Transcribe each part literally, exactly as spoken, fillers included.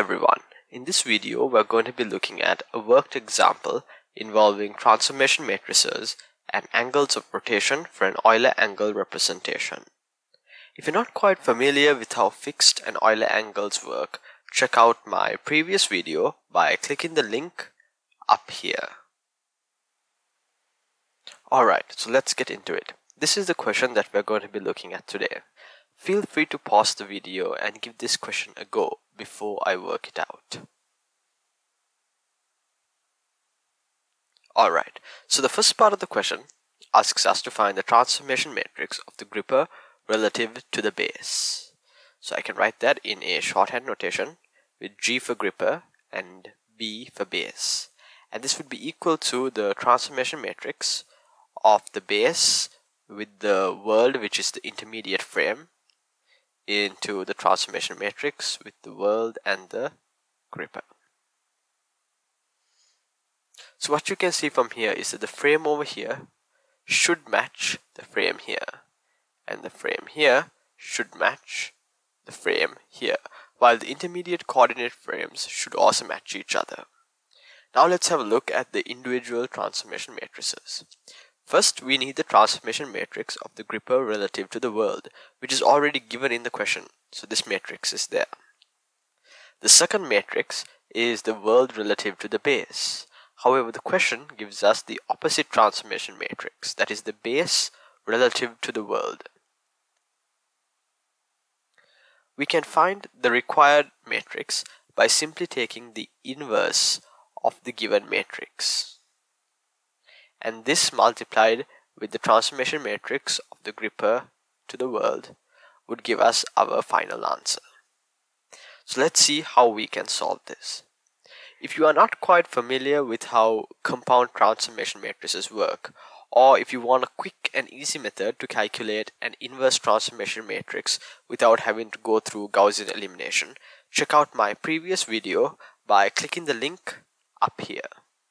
everyone. In this video, we're going to be looking at a worked example involving transformation matrices and angles of rotation for an Euler angle representation. If you're not quite familiar with how fixed and Euler angles work, check out my previous video by clicking the link up here. Alright, so let's get into it. This is the question that we're going to be looking at today. Feel free to pause the video and give this question a go before I work it out. Alright, so the first part of the question asks us to find the transformation matrix of the gripper relative to the base. So I can write that in a shorthand notation with G for gripper and B for base. And this would be equal to the transformation matrix of the base with the world, which is the intermediate frame, into the transformation matrix with the world and the gripper. So what you can see from here is that the frame over here should match the frame here, and the frame here should match the frame here, while the intermediate coordinate frames should also match each other. Now let's have a look at the individual transformation matrices. First, we need the transformation matrix of the gripper relative to the world, which is already given in the question, so this matrix is there. The second matrix is the world relative to the base. However, the question gives us the opposite transformation matrix, that is the base relative to the world. We can find the required matrix by simply taking the inverse of the given matrix, and this multiplied with the transformation matrix of the gripper to the world would give us our final answer. So let's see how we can solve this. If you are not quite familiar with how compound transformation matrices work, or if you want a quick and easy method to calculate an inverse transformation matrix without having to go through Gaussian elimination, check out my previous video by clicking the link up here.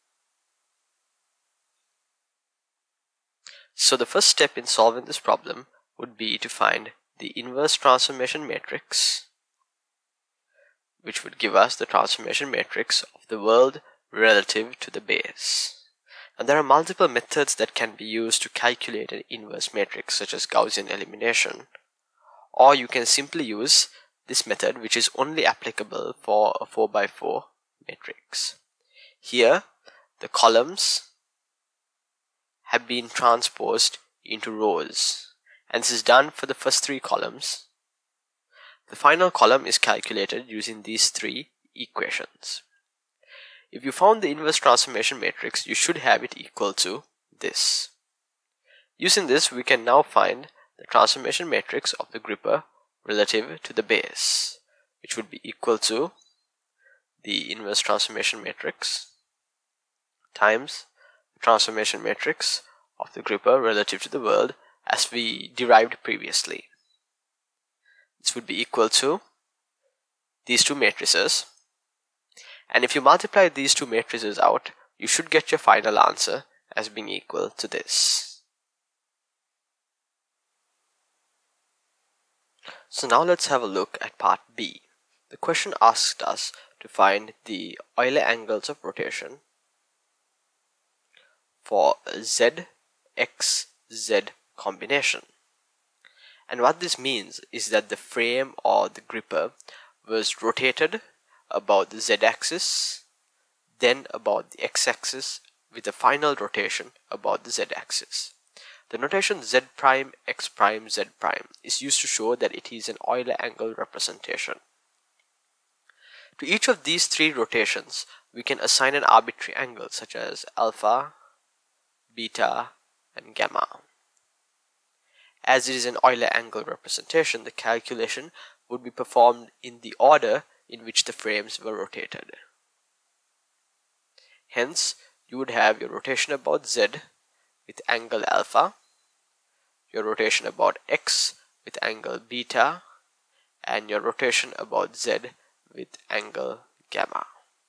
So the first step in solving this problem would be to find the inverse transformation matrix, which would give us the transformation matrix of the world relative to the base. And there are multiple methods that can be used to calculate an inverse matrix, such as Gaussian elimination, or you can simply use this method, which is only applicable for a four by four matrix. Here, the columns have been transposed into rows, and this is done for the first three columns. The final column is calculated using these three equations. If you found the inverse transformation matrix, you should have it equal to this. Using this, we can now find the transformation matrix of the gripper relative to the base, which would be equal to the inverse transformation matrix times the transformation matrix of the gripper relative to the world as we derived previously. This would be equal to these two matrices, and if you multiply these two matrices out, you should get your final answer as being equal to this. So now let's have a look at part B. The question asked us to find the Euler angles of rotation for a Z X Z combination. And what this means is that the frame or the gripper was rotated about the z-axis, then about the x-axis, with a final rotation about the z-axis. The notation z prime, x prime, z prime is used to show that it is an Euler angle representation. To each of these three rotations, we can assign an arbitrary angle such as alpha, beta, and gamma. As it is an Euler angle representation, the calculation would be performed in the order in which the frames were rotated. Hence, you would have your rotation about z with angle alpha, your rotation about x with angle beta, and your rotation about z with angle gamma.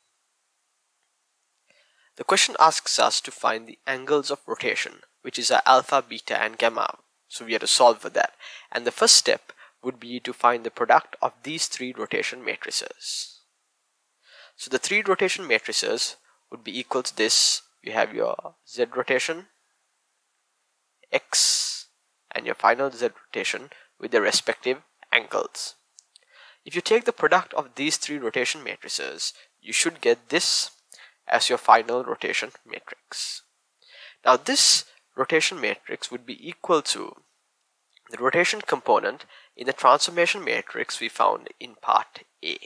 The question asks us to find the angles of rotation, which is our alpha, beta, and gamma. So we have to solve for that. And the first step would be to find the product of these three rotation matrices. So the three rotation matrices would be equal to this. You have your Z rotation, X, and your final Z rotation with their respective angles. If you take the product of these three rotation matrices, you should get this as your final rotation matrix. Now this rotation matrix would be equal to the rotation component in the transformation matrix we found in part A.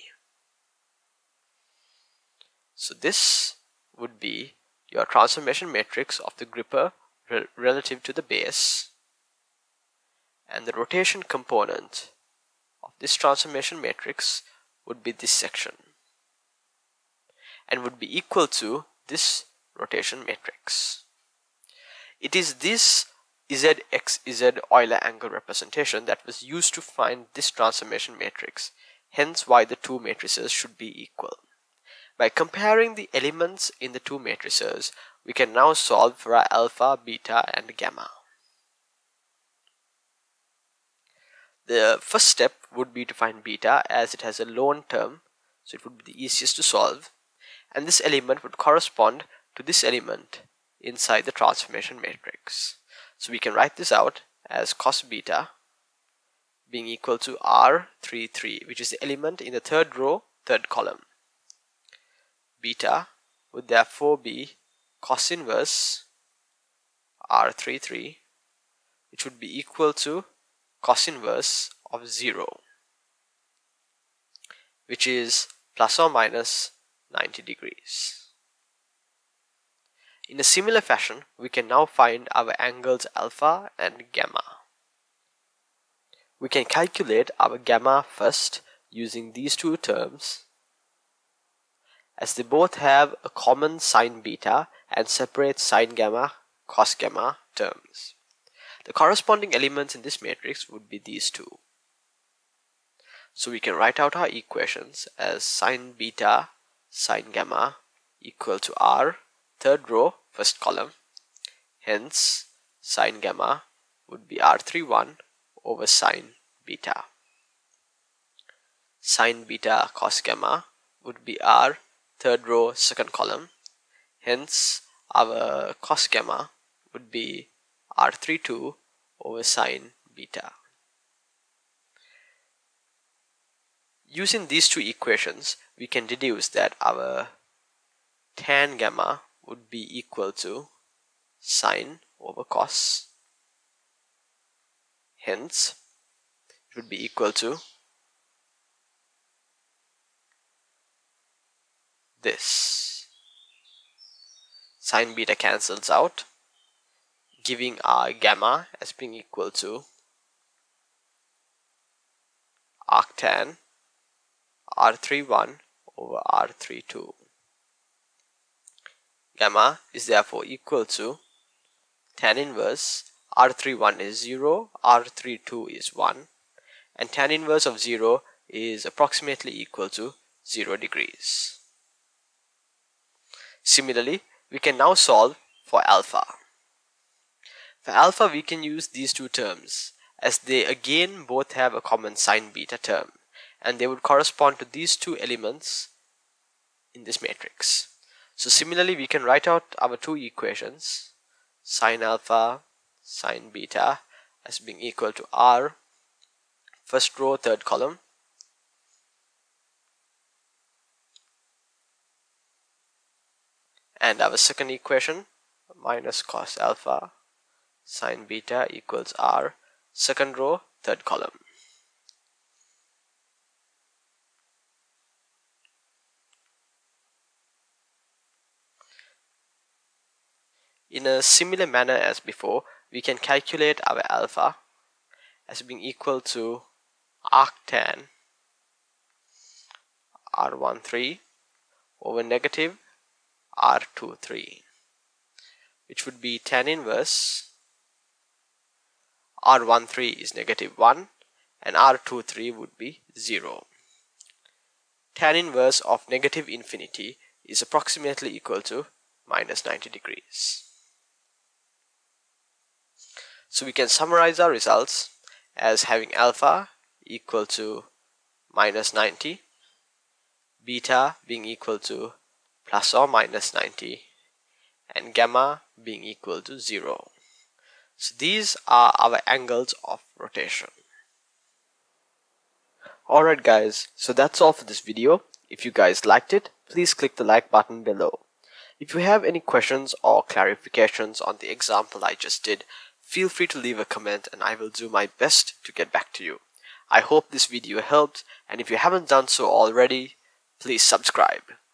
So this would be your transformation matrix of the gripper re relative to the base, and the rotation component of this transformation matrix would be this section and would be equal to this rotation matrix. It is this Z X Z Euler angle representation that was used to find this transformation matrix, hence why the two matrices should be equal. By comparing the elements in the two matrices, we can now solve for our alpha, beta, and gamma. The first step would be to find beta, as it has a lone term, so it would be the easiest to solve, and this element would correspond to this element inside the transformation matrix. So we can write this out as cos beta being equal to R three three, which is the element in the third row, third column. Beta would therefore be cos inverse R three three, which would be equal to cos inverse of zero, which is plus or minus ninety degrees. In a similar fashion, we can now find our angles alpha and gamma. We can calculate our gamma first using these two terms, as they both have a common sine beta and separate sine gamma, cos gamma terms. The corresponding elements in this matrix would be these two. So we can write out our equations as sine beta sine gamma equal to R, third row, first column. Hence, sine gamma would be R three one over sine beta. Sine beta cos gamma would be R, third row, second column. Hence, our cos gamma would be R three two over sine beta. Using these two equations, we can deduce that our tan gamma would be equal to sine over cos. Hence, it would be equal to this. Sine beta cancels out, giving our gamma as being equal to arctan R three one over R three two. Gamma is therefore equal to tan inverse R three one is zero, R three two is one, and tan inverse of zero is approximately equal to zero degrees. Similarly, we can now solve for alpha. For alpha, we can use these two terms, as they again both have a common sine beta term, and they would correspond to these two elements in this matrix. So similarly, we can write out our two equations, sine alpha, sine beta, as being equal to R, first row, third column, and our second equation, minus cos alpha, sine beta equals R, second row, third column. In a similar manner as before, we can calculate our alpha as being equal to arctan R thirteen over negative R twenty-three, which would be tan inverse R thirteen is negative one and R twenty-three would be zero. Tan inverse of negative infinity is approximately equal to minus ninety degrees. So we can summarize our results as having alpha equal to minus ninety, beta being equal to plus or minus ninety, and gamma being equal to zero. So these are our angles of rotation. Alright guys, so that's all for this video. If you guys liked it, please click the like button below. If you have any questions or clarifications on the example I just did, feel free to leave a comment and I will do my best to get back to you. I hope this video helped, and if you haven't done so already, please subscribe.